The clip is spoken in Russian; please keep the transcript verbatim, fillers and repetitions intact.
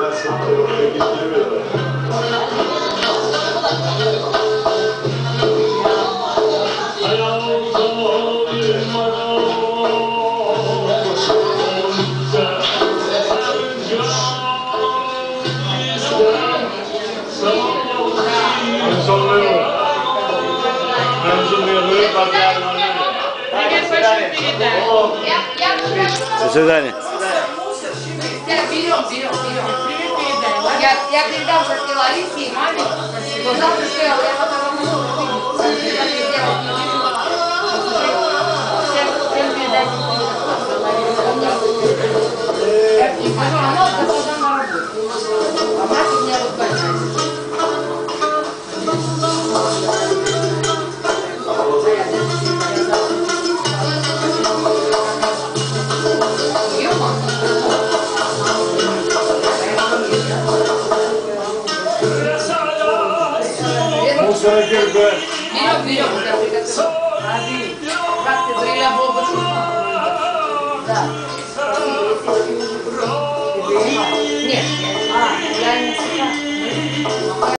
До свидания. Берем, берем, берем. Я, я передам за Ларисе и маме. Но завтра сказала, я потом могу. Всем передать. Она должна на работу. А мать у меня вот больная. Берем, берем, я приготовила.